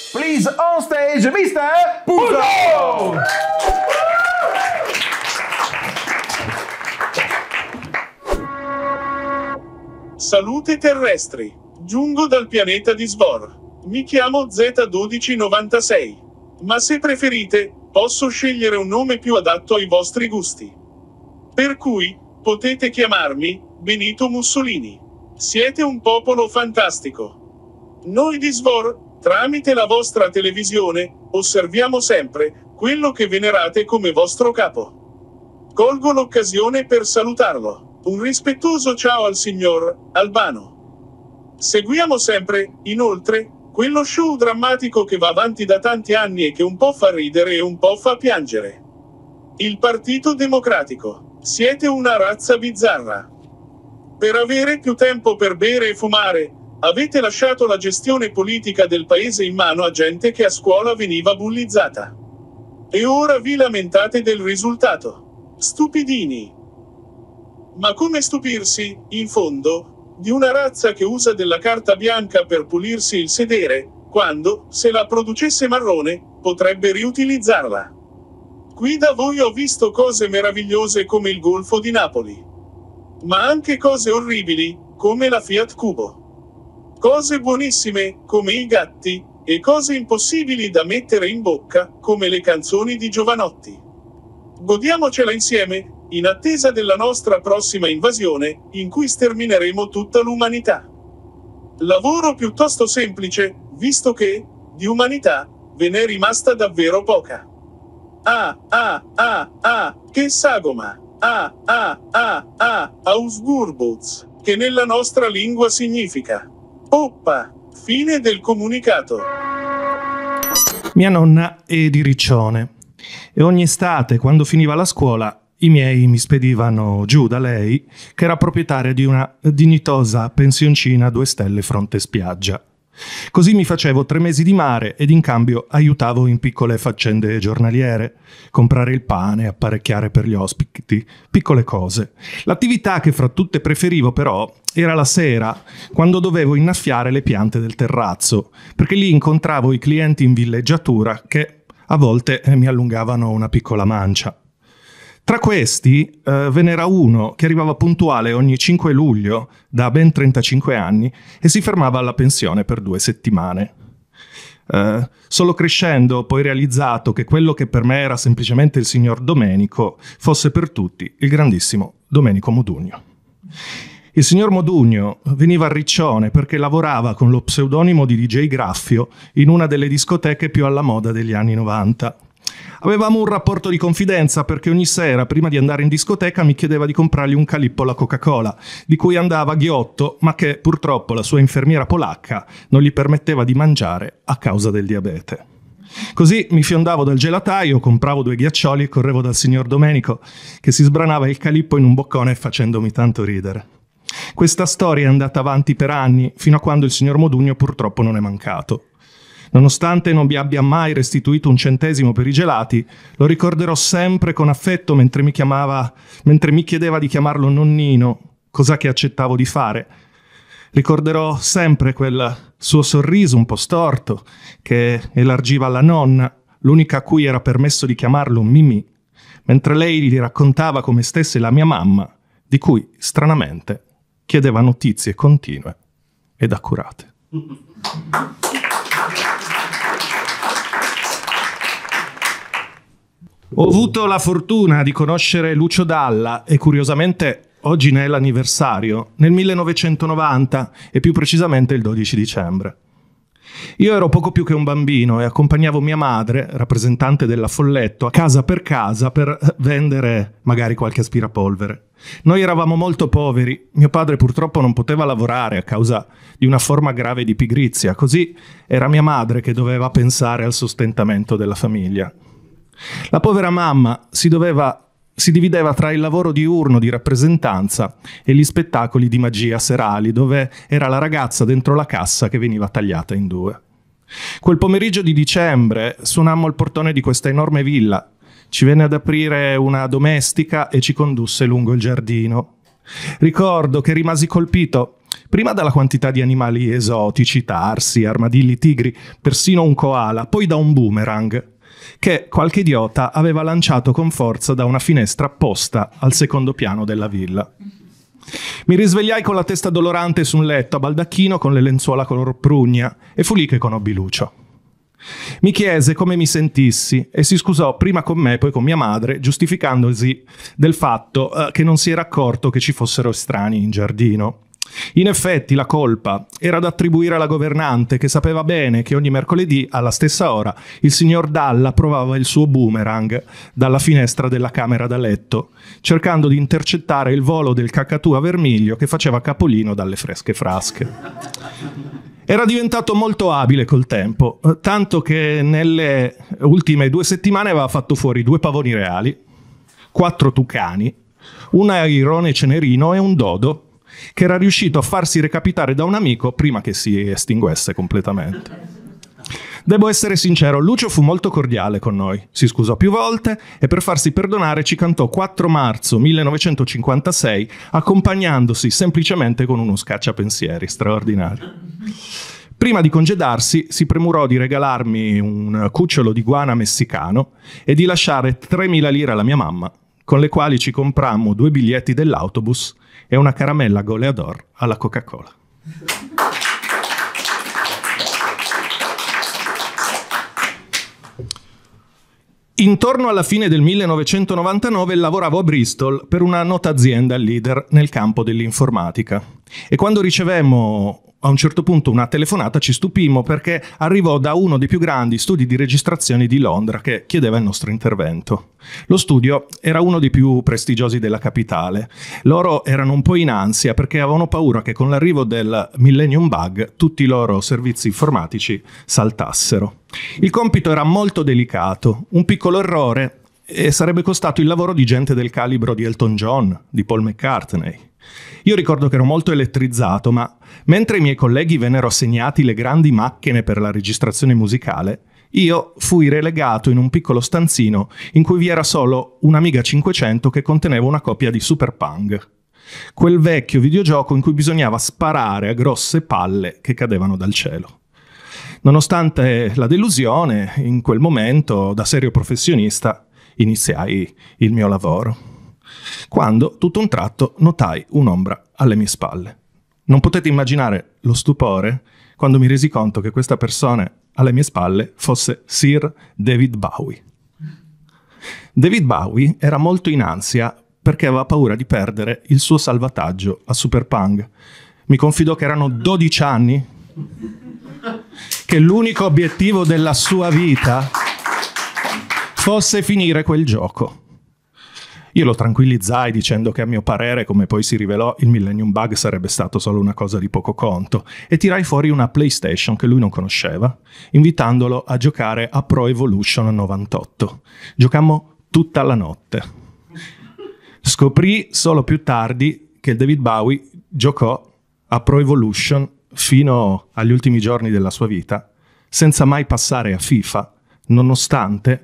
Please on stage, Mr. Puzo! Salute terrestri. Giungo dal pianeta di Svor. Mi chiamo Z1296. Ma se preferite, posso scegliere un nome più adatto ai vostri gusti. Per cui, potete chiamarmi Benito Mussolini. Siete un popolo fantastico. Noi di Svor, tramite la vostra televisione, osserviamo sempre quello che venerate come vostro capo. Colgo l'occasione per salutarlo. Un rispettoso ciao al signor Albano. Seguiamo sempre, inoltre, quello show drammatico che va avanti da tanti anni e che un po' fa ridere e un po' fa piangere. Il Partito Democratico. Siete una razza bizzarra. Per avere più tempo per bere e fumare, avete lasciato la gestione politica del paese in mano a gente che a scuola veniva bullizzata. E ora vi lamentate del risultato. Stupidini. Ma come stupirsi, in fondo, di una razza che usa della carta bianca per pulirsi il sedere, quando, se la producesse marrone, potrebbe riutilizzarla. Qui da voi ho visto cose meravigliose come il Golfo di Napoli. Ma anche cose orribili, come la Fiat Cubo. Cose buonissime, come i gatti, e cose impossibili da mettere in bocca, come le canzoni di Giovanotti. Godiamocela insieme, in attesa della nostra prossima invasione, in cui stermineremo tutta l'umanità. Lavoro piuttosto semplice, visto che, di umanità, ve n'è rimasta davvero poca. Che sagoma. Ausgurbuz, che nella nostra lingua significa oppa. Fine del comunicato. Mia nonna è di Riccione e ogni estate, quando finiva la scuola, i miei mi spedivano giù da lei, che era proprietaria di una dignitosa pensioncina a 2 stelle fronte spiaggia. Così mi facevo 3 mesi di mare ed in cambio aiutavo in piccole faccende giornaliere, comprare il pane, apparecchiare per gli ospiti, piccole cose. L'attività che fra tutte preferivo però era la sera, quando dovevo innaffiare le piante del terrazzo, perché lì incontravo i clienti in villeggiatura che a volte mi allungavano una piccola mancia. Tra questi ve n'era uno che arrivava puntuale ogni 5 luglio da ben 35 anni e si fermava alla pensione per 2 settimane. Solo crescendo ho poi realizzato che quello che per me era semplicemente il signor Domenico fosse per tutti il grandissimo Domenico Modugno. Il signor Modugno veniva a Riccione perché lavorava con lo pseudonimo di DJ Graffio in una delle discoteche più alla moda degli anni 90. Avevamo un rapporto di confidenza perché ogni sera, prima di andare in discoteca, mi chiedeva di comprargli un calippo alla Coca-Cola, di cui andava ghiotto, ma che purtroppo la sua infermiera polacca non gli permetteva di mangiare a causa del diabete. Così mi fiondavo dal gelataio, compravo 2 ghiaccioli e correvo dal signor Domenico, che si sbranava il calippo in un boccone facendomi tanto ridere. Questa storia è andata avanti per anni, fino a quando il signor Modugno purtroppo non è mancato. Nonostante non mi abbia mai restituito un centesimo per i gelati, lo ricorderò sempre con affetto mentre mi chiedeva di chiamarlo nonnino, cosa che accettavo di fare. Ricorderò sempre quel suo sorriso un po' storto che elargiva alla nonna, l'unica a cui era permesso di chiamarlo Mimì, mentre lei gli raccontava come stesse la mia mamma, di cui, stranamente, chiedeva notizie continue ed accurate. Ho avuto la fortuna di conoscere Lucio Dalla e curiosamente oggi ne è l'anniversario, nel 1990 e più precisamente il 12 dicembre. Io ero poco più che un bambino e accompagnavo mia madre, rappresentante della Folletto, a casa per vendere magari qualche aspirapolvere. Noi eravamo molto poveri, mio padre purtroppo non poteva lavorare a causa di una forma grave di pigrizia, così era mia madre che doveva pensare al sostentamento della famiglia. La povera mamma si divideva tra il lavoro diurno di rappresentanza e gli spettacoli di magia serali, dove era la ragazza dentro la cassa che veniva tagliata in 2. Quel pomeriggio di dicembre suonammo al portone di questa enorme villa. Ci venne ad aprire una domestica e ci condusse lungo il giardino. Ricordo che rimasi colpito Prima dalla quantità di animali esotici, tarsi, armadilli, tigri, persino un koala, poi da un boomerang che qualche idiota aveva lanciato con forza da una finestra apposta al secondo piano della villa. Mi risvegliai con la testa dolorante su un letto a baldacchino con le lenzuola color prugna e fu lì che conobbi Lucio. Mi chiese come mi sentissi e si scusò prima con me poi con mia madre, giustificandosi del fatto che non si era accorto che ci fossero estranei in giardino. In effetti la colpa era da attribuire alla governante, che sapeva bene che ogni mercoledì alla stessa ora il signor Dalla provava il suo boomerang dalla finestra della camera da letto, cercando di intercettare il volo del cacatù a vermiglio che faceva capolino dalle fresche frasche. Era diventato molto abile col tempo, tanto che nelle ultime 2 settimane aveva fatto fuori 2 pavoni reali, 4 tucani, un airone cenerino e un dodo, che era riuscito a farsi recapitare da un amico prima che si estinguesse completamente. Devo essere sincero, Lucio fu molto cordiale con noi, si scusò più volte e per farsi perdonare ci cantò 4 marzo 1956 accompagnandosi semplicemente con uno scacciapensieri straordinario. Prima di congedarsi si premurò di regalarmi un cucciolo di iguana messicano e di lasciare 3.000 lire alla mia mamma, con le quali ci comprammo 2 biglietti dell'autobus e una caramella Goleador alla Coca-Cola. Intorno alla fine del 1999 lavoravo a Bristol per una nota azienda leader nel campo dell'informatica e quando ricevemmo a un certo punto una telefonata ci stupimmo perché arrivò da uno dei più grandi studi di registrazione di Londra che chiedeva il nostro intervento. Lo studio era uno dei più prestigiosi della capitale. Loro erano un po' in ansia perché avevano paura che con l'arrivo del Millennium Bug tutti i loro servizi informatici saltassero. Il compito era molto delicato, un piccolo errore e sarebbe costato il lavoro di gente del calibro di Elton John, di Paul McCartney. Io ricordo che ero molto elettrizzato, ma mentre i miei colleghi vennero assegnati le grandi macchine per la registrazione musicale, io fui relegato in un piccolo stanzino in cui vi era solo un Amiga 500 che conteneva una copia di Super Pong, quel vecchio videogioco in cui bisognava sparare a grosse palle che cadevano dal cielo. Nonostante la delusione, in quel momento, da serio professionista, iniziai il mio lavoro. Quando, tutto un tratto, notai un'ombra alle mie spalle. Non potete immaginare lo stupore quando mi resi conto che questa persona alle mie spalle fosse Sir David Bowie. David Bowie era molto in ansia perché aveva paura di perdere il suo salvataggio a Super Pong. Mi confidò che erano 12 anni, che l'unico obiettivo della sua vita fosse finire quel gioco. Io lo tranquillizzai dicendo che a mio parere, come poi si rivelò, il Millennium Bug sarebbe stato solo una cosa di poco conto e tirai fuori una PlayStation che lui non conosceva, invitandolo a giocare a Pro Evolution 98. Giocammo tutta la notte. Scoprì solo più tardi che il David Bowie giocò a Pro Evolution fino agli ultimi giorni della sua vita, senza mai passare a FIFA, nonostante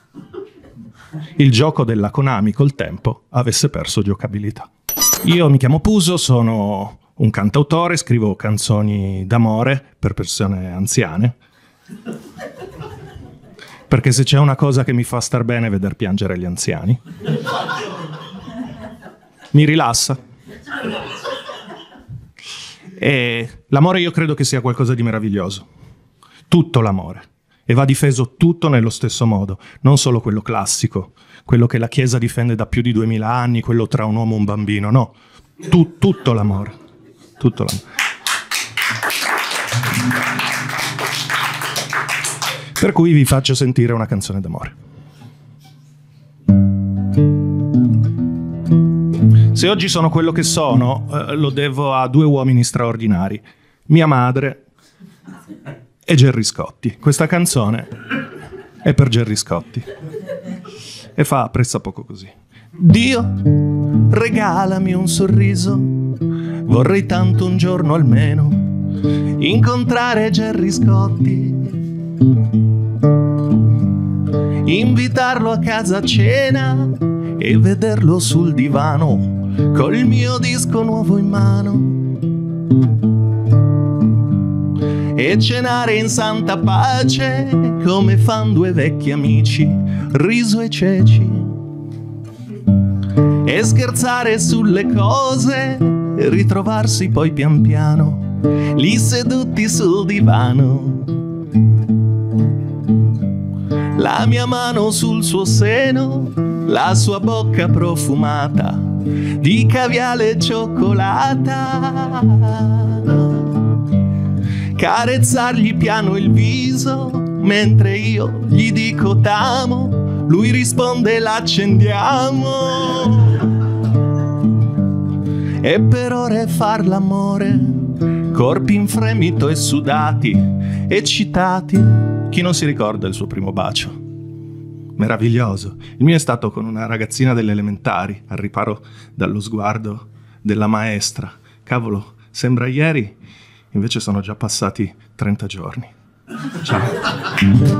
il gioco della Konami col tempo avesse perso giocabilità. Io mi chiamo Puso, sono un cantautore, scrivo canzoni d'amore per persone anziane, perché se c'è una cosa che mi fa star bene è veder piangere gli anziani. Mi rilassa. E l'amore io credo che sia qualcosa di meraviglioso. Tutto l'amore. E va difeso tutto nello stesso modo, non solo quello classico, quello che la Chiesa difende da più di 2000 anni, quello tra un uomo e un bambino, no. Tutto l'amore. Tutto l'amore. Per cui vi faccio sentire una canzone d'amore. Se oggi sono quello che sono, lo devo a 2 uomini straordinari, mia madre e Gerry Scotti. Questa canzone è per Gerry Scotti e fa pressappoco così. Dio, regalami un sorriso, vorrei tanto un giorno almeno incontrare Gerry Scotti, invitarlo a casa a cena e vederlo sul divano col mio disco nuovo in mano. E cenare in santa pace come fan due vecchi amici, riso e ceci, e scherzare sulle cose e ritrovarsi poi pian piano lì seduti sul divano, la mia mano sul suo seno, la sua bocca profumata di caviale e cioccolata, carezzargli piano il viso mentre io gli dico t'amo, lui risponde l'accendiamo, e per ore far l'amore, corpi in fremito e sudati, eccitati. Chi non si ricorda il suo primo bacio? Meraviglioso. Il mio è stato con una ragazzina delle elementari, al riparo dallo sguardo della maestra. Cavolo, sembra ieri, invece sono già passati 30 giorni. Ciao.